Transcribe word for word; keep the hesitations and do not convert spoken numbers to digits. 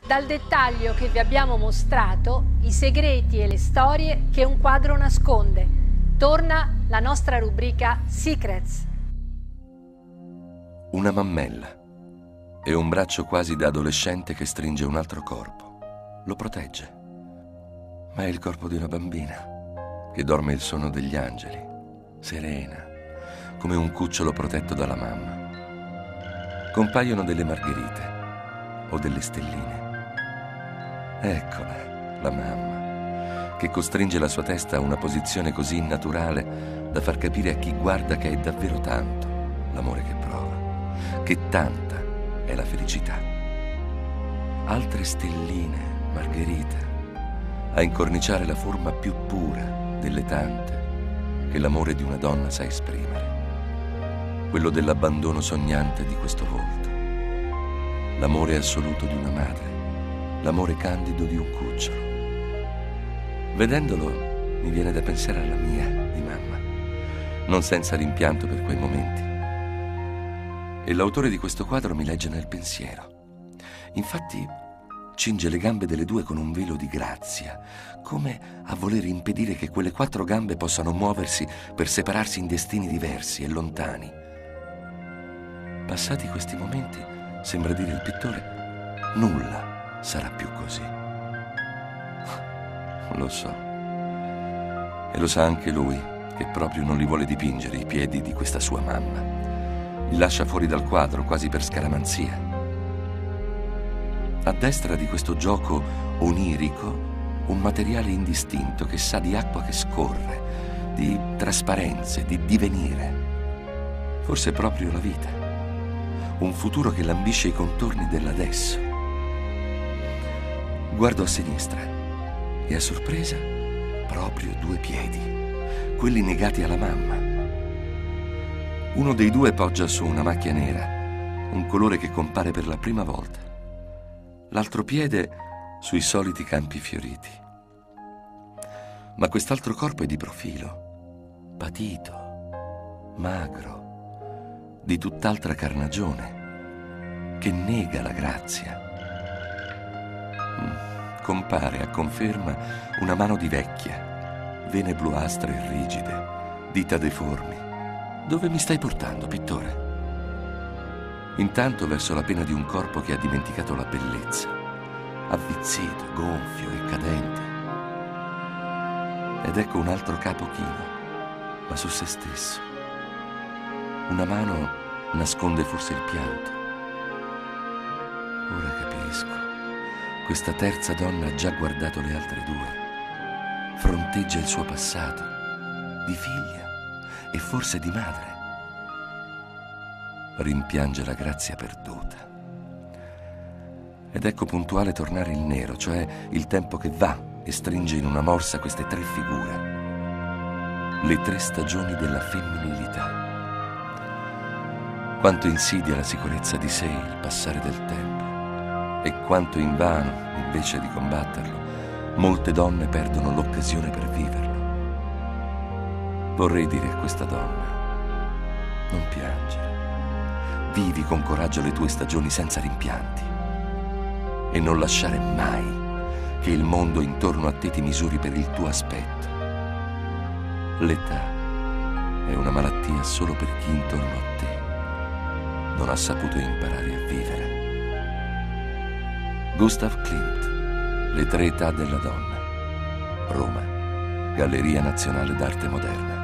Dal dettaglio che vi abbiamo mostrato, i segreti e le storie che un quadro nasconde. Torna la nostra rubrica Secrets. Una mammella e un braccio quasi da adolescente che stringe un altro corpo. Lo protegge. Ma è il corpo di una bambina che dorme il sonno degli angeli, serena, come un cucciolo protetto dalla mamma. Compaiono delle margherite o delle stelline. Eccola, la mamma, che costringe la sua testa a una posizione così innaturale da far capire a chi guarda che è davvero tanto l'amore che prova, che tanta è la felicità. Altre stelline, margherite, a incorniciare la forma più pura delle tante che l'amore di una donna sa esprimere, quello dell'abbandono sognante di questo volto, l'amore assoluto di una madre, l'amore candido di un cucciolo. Vedendolo mi viene da pensare alla mia di mamma, non senza rimpianto per quei momenti. E l'autore di questo quadro mi legge nel pensiero. Infatti cinge le gambe delle due con un velo di grazia, come a voler impedire che quelle quattro gambe possano muoversi per separarsi in destini diversi e lontani. Passati questi momenti, sembra dire il pittore, nulla sarà più così. Lo so. E lo sa anche lui, che proprio non li vuole dipingere i piedi di questa sua mamma. Li lascia fuori dal quadro quasi per scaramanzia. A destra di questo gioco onirico, un materiale indistinto che sa di acqua che scorre, di trasparenze, di divenire. Forse proprio la vita. Un futuro che lambisce i contorni dell'adesso. Guardo a sinistra e a sorpresa proprio due piedi, quelli negati alla mamma. Uno dei due poggia su una macchia nera, un colore che compare per la prima volta. L'altro piede sui soliti campi fioriti. Ma quest'altro corpo è di profilo, patito, magro, di tutt'altra carnagione, che nega la grazia. Compare a conferma una mano di vecchia, vene bluastre e rigide, dita deformi. Dove mi stai portando, pittore? Intanto verso la pena di un corpo che ha dimenticato la bellezza, avvizzito, gonfio e cadente. Ed ecco un altro capo chino, ma su se stesso. Una mano nasconde forse il pianto. Ora capisco. Questa terza donna ha già guardato le altre due. Fronteggia il suo passato, di figlia e forse di madre. Rimpiange la grazia perduta. Ed ecco puntuale tornare il nero, cioè il tempo che va e stringe in una morsa queste tre figure. Le tre stagioni della femminilità. Quanto insidia la sicurezza di sé il passare del tempo. E quanto invano, invece di combatterlo, molte donne perdono l'occasione per viverlo. Vorrei dire a questa donna, non piangere, vivi con coraggio le tue stagioni senza rimpianti e non lasciare mai che il mondo intorno a te ti misuri per il tuo aspetto. L'età è una malattia solo per chi intorno a te non ha saputo imparare a vivere. Gustav Klimt, Le tre età della donna. Roma, Galleria Nazionale d'Arte Moderna.